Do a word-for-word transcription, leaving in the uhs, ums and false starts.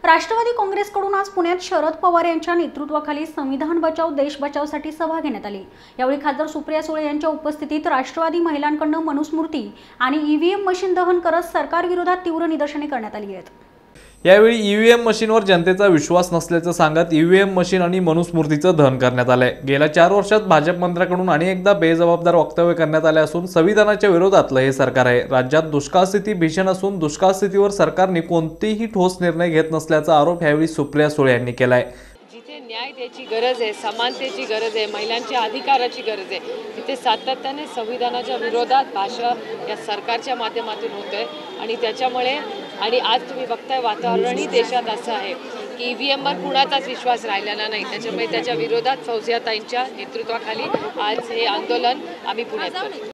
राष्ट्रवादी काँग्रेसकडून आज पुण्यात शरद पवार यांच्या नेतृत्वाखाली संविधान बचाव देश बचावसाठी सभा घेण्यात आली। यावेळी खासदार सुप्रिया सुळे यांच्या उपस्थितीत राष्ट्रवादी महिलांकडून मनुस्मृती आणि ईव्हीएम मशीन दहन करत सरकार विरोधात तीव्र निदर्शने करण्यात आली आहेत। यावेळी ईव्हीएम मशीनवर जनतेचा विश्वास नसल्याचं सांगत ईव्हीएम मशीन आणि मनुस्मृतीचं दहन करण्यात आलंय। गेल्या चार वर्षात भाजप मंत्र्यांकडून अनेकदा बेजबाबदार वक्तव्य करण्यात आले असून संविधानाच्या विरोधातलं हे सरकार आहे। राज्यात दुष्काळ स्थिती भीषण असून दुष्काळ स्थितीवर सरकारने कोणतेही ठोस निर्णय घेत नसल्याचा आरोप यावेळी सुप्रिया सुळे यांनी केलाय। जिथे न्याय द्यायची गरज आहे, समानतेची गरज आहे, महिलांच्या अधिकाराची गरज आहे, तिथे सातत्याने संविधानाच्या विरोधात भाषा या सरकारच्या माध्यमातून होते आणि त्याच्यामुळे आणि आज तुम्ही बघताय वातावरणही देशात असं आहे की ईव्हीएमवर कुणाचाच विश्वास राहिलेला नाही। त्याच्यामुळे त्याच्या विरोधात फौजियाताईंच्या नेतृत्वाखाली आज हे आंदोलन आम्ही पुण्यात करतो।